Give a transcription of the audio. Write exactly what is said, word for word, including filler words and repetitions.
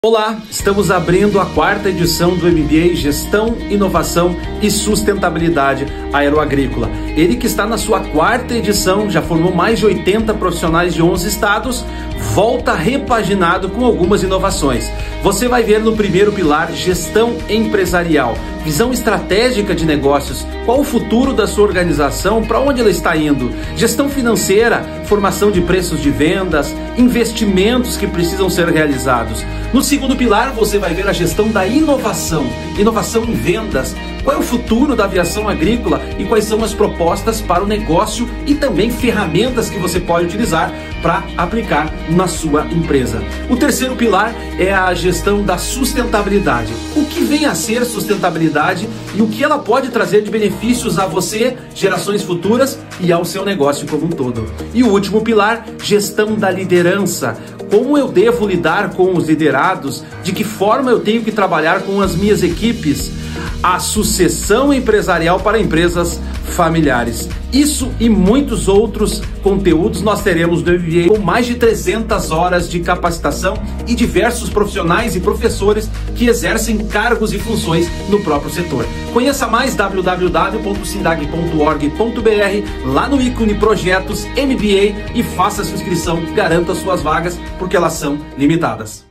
Olá, estamos abrindo a quarta edição do M B A Gestão, Inovação e Sustentabilidade Aeroagrícola. Ele que está na sua quarta edição, já formou mais de oitenta profissionais de onze estados, volta repaginado com algumas inovações. Você vai ver no primeiro pilar Gestão Empresarial, visão estratégica de negócios, qual o futuro da sua organização, para onde ela está indo, gestão financeira, formação de preços de vendas, investimentos que precisam ser realizados. No segundo pilar, você vai ver a gestão da inovação, inovação em vendas, qual é o futuro da aviação agrícola e quais são as propostas para o negócio e também ferramentas que você pode utilizar para aplicar na sua empresa. O terceiro pilar é a gestão da sustentabilidade. O que vem a ser sustentabilidade e o que ela pode trazer de benefícios a você, gerações futuras e ao seu negócio como um todo. E o último pilar, gestão da liderança. Como eu devo lidar com os liderados? De que forma eu tenho que trabalhar com as minhas equipes? A sucessão empresarial para empresas familiares. Isso e muitos outros conteúdos nós teremos no M B A, com mais de trezentas horas de capacitação e diversos profissionais e professores que exercem cargos e funções no próprio setor. Conheça mais w w w ponto sindag ponto org ponto b r, lá no ícone Projetos M B A, e faça sua inscrição, garanta suas vagas porque elas são limitadas.